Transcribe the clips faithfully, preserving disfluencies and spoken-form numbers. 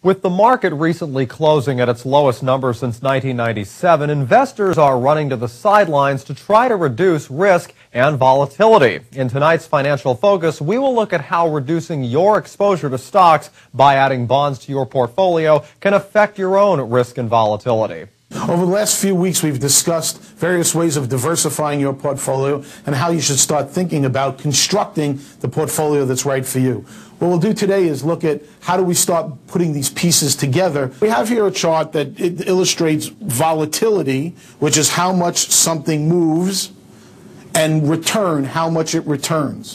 With the market recently closing at its lowest number since nineteen ninety-seven, investors are running to the sidelines to try to reduce risk and volatility. In tonight's Financial Focus, we will look at how reducing your exposure to stocks by adding bonds to your portfolio can affect your own risk and volatility. Over the last few weeks, we've discussed various ways of diversifying your portfolio and how you should start thinking about constructing the portfolio that's right for you. What we'll do today is look at how do we start putting these pieces together. We have here a chart that it illustrates volatility, which is how much something moves, and return, how much it returns.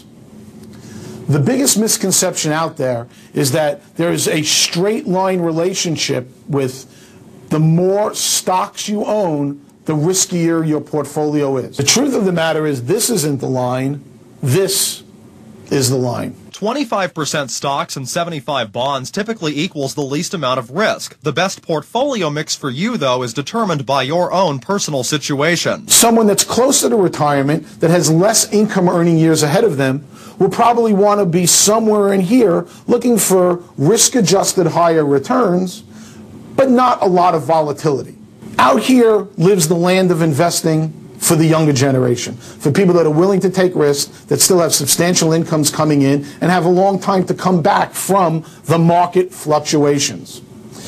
The biggest misconception out there is that there is a straight line relationship with the more stocks you own, the riskier your portfolio is. The truth of the matter is this isn't the line, this is the line. twenty-five percent stocks and seventy-five bonds typically equals the least amount of risk. The best portfolio mix for you, though, is determined by your own personal situation. Someone that's closer to retirement, that has less income earning years ahead of them, will probably want to be somewhere in here looking for risk-adjusted higher returns, but not a lot of volatility. Out here lives the land of investing for the younger generation, for people that are willing to take risks, that still have substantial incomes coming in, and have a long time to come back from the market fluctuations.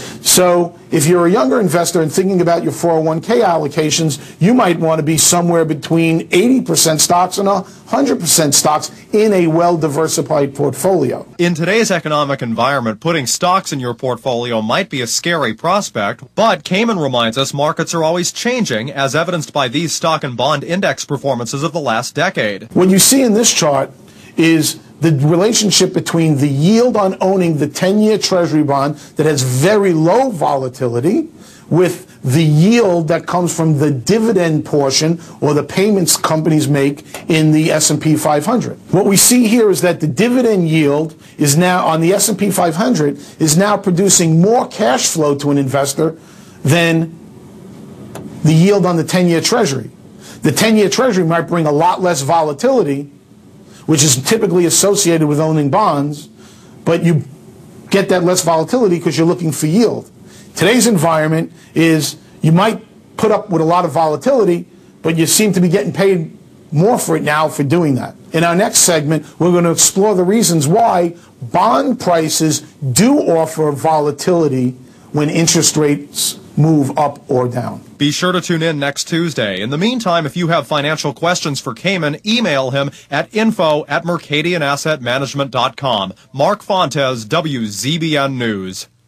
So if you're a younger investor and thinking about your four oh one K allocations, you might want to be somewhere between eighty percent stocks and one hundred percent stocks in a well-diversified portfolio. In today's economic environment, putting stocks in your portfolio might be a scary prospect, but Kamen reminds us markets are always changing, as evidenced by these stock and bond index performances of the last decade. What you see in this chart is the relationship between the yield on owning the ten-year Treasury bond that has very low volatility with the yield that comes from the dividend portion or the payments companies make in the S and P five hundred. What we see here is that the dividend yield is now on the S and P five hundred is now producing more cash flow to an investor than the yield on the ten-year Treasury. The ten-year Treasury might bring a lot less volatility, which is typically associated with owning bonds, but you get that less volatility because you're looking for yield. Today's environment is you might put up with a lot of volatility, but you seem to be getting paid more for it now for doing that. In our next segment, we're going to explore the reasons why bond prices do offer volatility when interest rates move up or down. Be sure to tune in next Tuesday. In the meantime, if you have financial questions for Kamen, email him at info at Mercadien Asset Management dot com. Mark Fontes, W Z B N News.